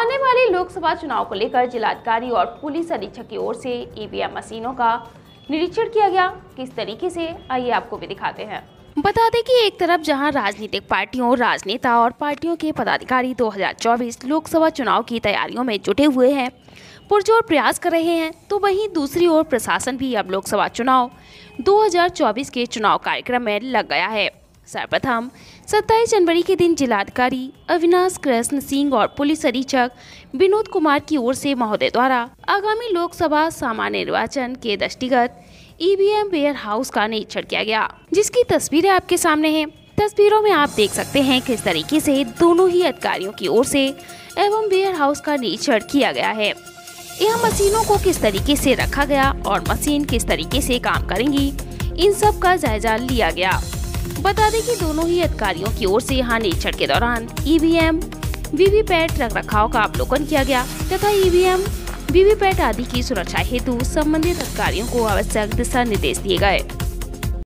आने वाले लोकसभा चुनाव को लेकर जिलाधिकारी और पुलिस अधीक्षक की ओर से ईवीएम मशीनों का निरीक्षण किया गया। किस तरीके से, आइए आपको भी दिखाते हैं। बता दें कि एक तरफ जहां राजनीतिक पार्टियों, राजनेता और पार्टियों के पदाधिकारी 2024 लोकसभा चुनाव की तैयारियों में जुटे हुए हैं, पुरजोर प्रयास कर रहे हैं, तो वहीं दूसरी ओर प्रशासन भी अब लोकसभा चुनाव 2024 के चुनाव कार्यक्रम में लग गया है। सर्वप्रथम 27 जनवरी के दिन जिलाधिकारी अविनाश कृष्ण सिंह और पुलिस अधीक्षक विनोद कुमार की ओर से महोदय द्वारा आगामी लोकसभा सामान्य निर्वाचन के दृष्टिगत ईवीएम वेयर हाउस का निरीक्षण किया गया, जिसकी तस्वीरें आपके सामने हैं। तस्वीरों में आप देख सकते हैं किस तरीके से दोनों ही अधिकारियों की ओर से एवं वेयर हाउस का निरीक्षण किया गया है। यह मशीनों को किस तरीके से रखा गया और मशीन किस तरीके से काम करेंगी, इन सब का जायजा लिया गया। बता दें कि दोनों ही अधिकारियों की ओर से यहाँ निरीक्षण के दौरान ईवीएम, वीवीपैट रखरखाव का अवलोकन किया गया तथा ईवीएम, वीवीपैट आदि की सुरक्षा हेतु संबंधित अधिकारियों को आवश्यक दिशा निर्देश दिए गए।